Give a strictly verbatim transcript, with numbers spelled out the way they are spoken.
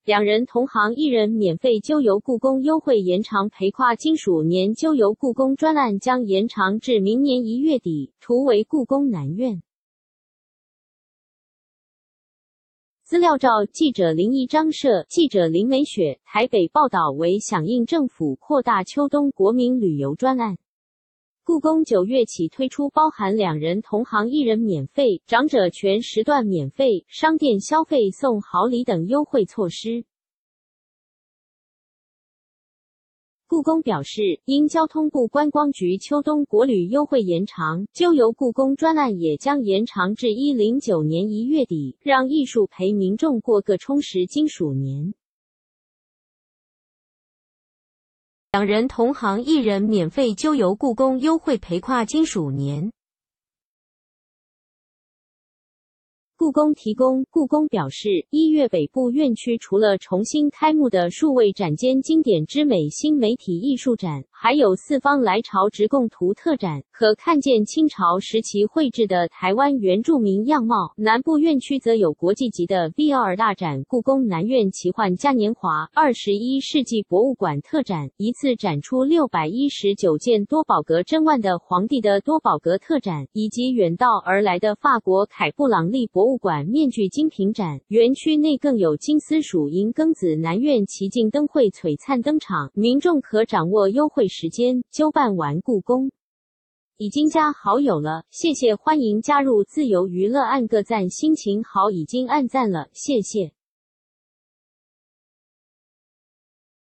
两人同行一人免费郊游故宫优惠延长陪跨金属年郊游故宫专案将延长至明年一月底，图为故宫南院。资料照记者林一章摄，记者林美雪，台北报道为响应政府扩大秋冬国民旅游专案。故宫九月起推出包含两人同行一人免费、长者全时段免费、商店消费送好礼等优惠措施。故宫表示，因交通部观光局秋冬国旅优惠延长，郊游故宫专案也将延长至一百零九年一月底，让艺术陪民众过个充实金属年。两人同行一人免费郊游故宫优惠陪跨金属年。故宫提供，故宫表示，一月北部院区除了重新开幕的数位展间经典之美新媒体艺术展，还有四方来朝直贡图特展，可看见清朝时期绘制的台湾原住民样貌。南部院区则有国际级的 V R 大展故宫南院奇幻嘉年华二十一世纪博物馆特展，一次展出六百一十九件多宝格珍玩的皇帝的多宝格特展，以及远道而来的法国凯布朗利博物馆面具精品展。园区内更有金丝鼠银庚子南院奇境灯会璀璨登场，民众可掌握优惠时间，揪办完故宫。已经加好友了，谢谢，欢迎加入自由娱乐，按个赞，心情好，已经按赞了，谢谢。